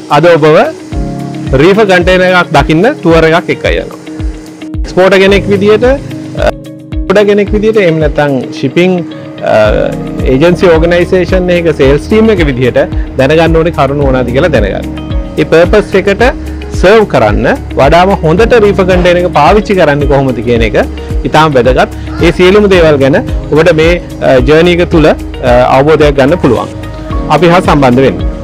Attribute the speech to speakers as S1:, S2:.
S1: අද ඔබව රීෆර් කන්ටේනර් එකක් දකින්න ටුවර් එකක් එක්ක යනවා. එක්ස්පෝර්ටර් කෙනෙක් විදියට එහෙම නැත්නම් shipping agency organization එකක sales team එක විදියට දැනගන්න ඕනේ කරුණු මොනවද කියලා දැනගන්න. මේ purpose එකට serve කරන්න වඩාම හොඳට රීෆර් කන්ටේනර් එක පාවිච්චි කරන්නේ කොහොමද කියන එක ඉතාම වැදගත්. ඒ සියලුම දේවල් ගැන ඔබට මේ ජර්නි එක තුල අවබෝධයක් ගන්න පුළුවන්. අපි හා සම්බන්ධ වෙන්න.